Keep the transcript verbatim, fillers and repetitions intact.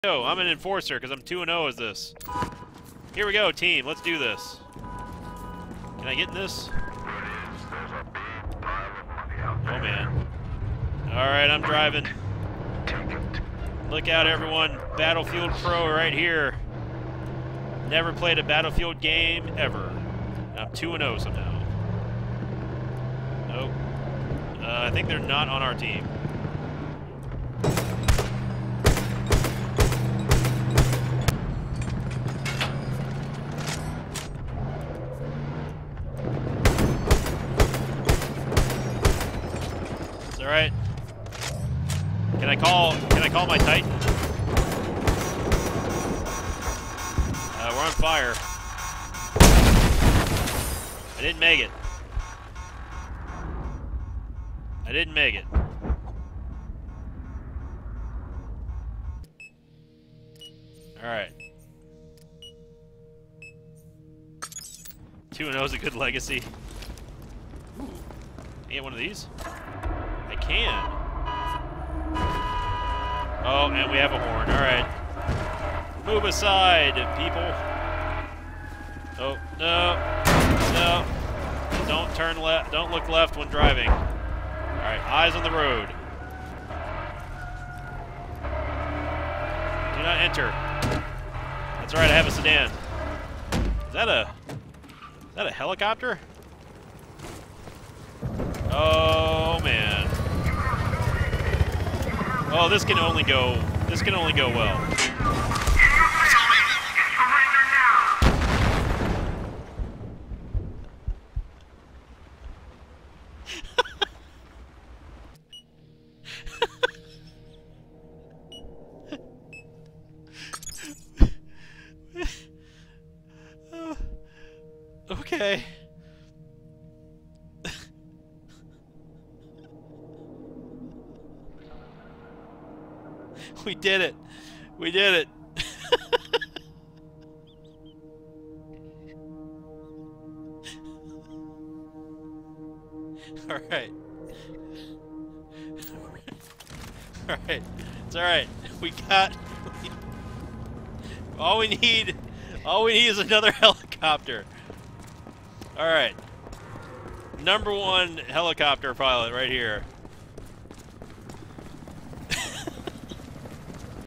Yo, I'm an enforcer because I'm two and oh as this. Here we go, team. Let's do this. Can I get in this? Oh, man. Alright, I'm driving. Look out, everyone. Battlefield Pro right here. Never played a Battlefield game ever. I'm two and oh somehow. Nope. Uh, I think they're not on our team. All right. Can I call? Can I call my Titan? Uh, we're on fire. I didn't make it. I didn't make it. All right. Two and zero is a good legacy. Ooh. Can I get one of these? I can. Oh, and we have a horn. All right. Move aside, people. Oh, no. No. Don't turn left. Don't look left when driving. All right, eyes on the road. Do not enter. That's right, I have a sedan. Is that a... Is that a helicopter? Oh, man. Oh, this can only go, this can only go well. Okay. We did it. We did it. All right. All right. It's all right. We got. All we need. All we need is another helicopter. All right. Number one helicopter pilot right here.